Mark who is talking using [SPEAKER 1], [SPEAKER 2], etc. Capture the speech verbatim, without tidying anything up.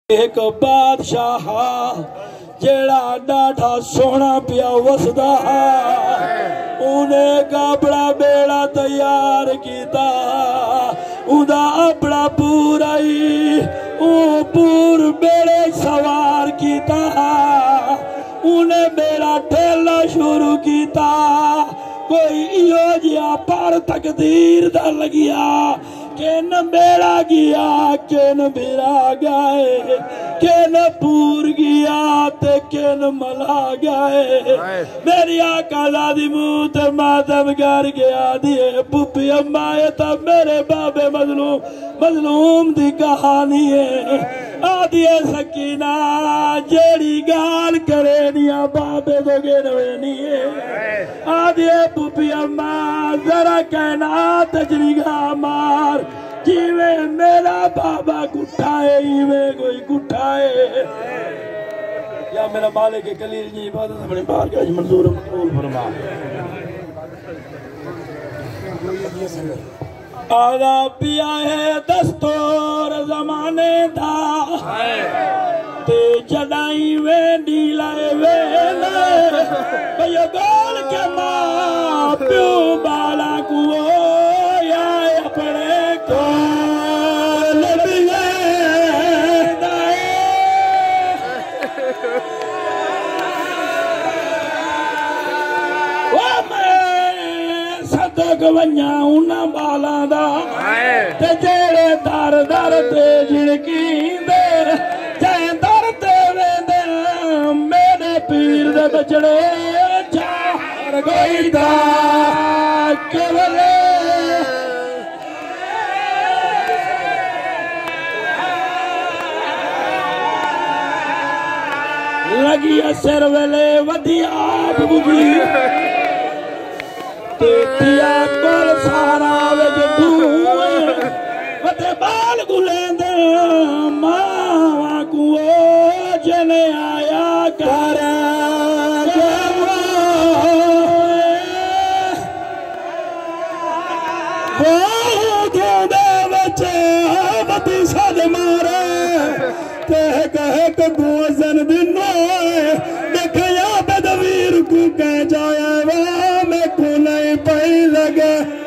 [SPEAKER 1] एक बादशाह जेड़ा डाढ़ा सोना पिया वसदा उन्हें अपना बेड़ा तैयार किया उदा अपना पूरा ही पूर बेड़े सवार किया उन्हें मेरा ठेला शुरू किया कोई इो जिहा पर तकदीर दा लगिया किन बेड़ा गया किन बिरा गए किन पूर गया ते किन मला गए मेरी आका दी मुंह ते मातम कर गया दिए पुपी अम्मा ये तो मेरे बाबे मजलूम मजलूम दी कहानी है आदिए सकीना जेड़ी गाल करे निया बाबे तो गिरवेनी है आदिए पुपी अम्मा जरा कहना तजरीगा मार जिवे मेरा बाबा गुठाए इवे कोई गुठाए या मेरा मालिक के कलील जी इबादत अपने बाहर के मंजूर मकबूल फरमा आगा पिया है दस्तूर जमाने दा ते जड़ाई वेंदी लाए वेले भैया गोल के मां प्यो बाला कुओ या अपने कोल बिले दाए ओ मैं सदक वन्या उना बाला दा ते जेड़े दर दर ते जिणकींदे जय दर ते वेंदे मेरे पीर दे बचड़े चार कोई दा केवले लगी सिर वेले वधी आप बुगी तेतिया कोल सारा विच धूए वते बाल गुलेंदे मावा कुओ जने आया कर बती सद मारे ते कहे कबू जन दिनो देखया बदवीर को कह जाया वा मैं को नहीं पाई लगे